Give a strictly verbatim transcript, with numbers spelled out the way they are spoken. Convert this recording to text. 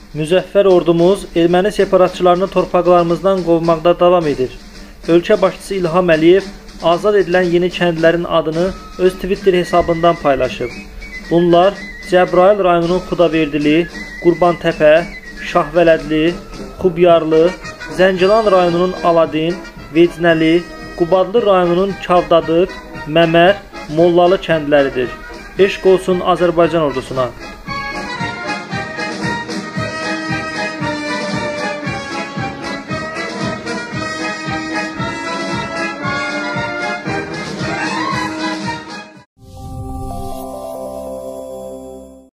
Müzəffər ordumuz erməni separatçılarını torpaqlarımızdan qovmaqda davam edir. Ölkə başçısı İlham Əliyev azad edilən yeni kəndlərin adını öz Twitter hesabından paylaşıb. Bunlar Cəbrayıl rayonunun Xudaverdili, Qurbantepe, Şahvələdli, Xubyarlı, Zəngilan rayonunun Aladin, Vecnəli, Qubadlı rayonunun Kavdadıq, Məmər, Mollalı kəndləridir. Eşq olsun Azərbaycan ordusuna.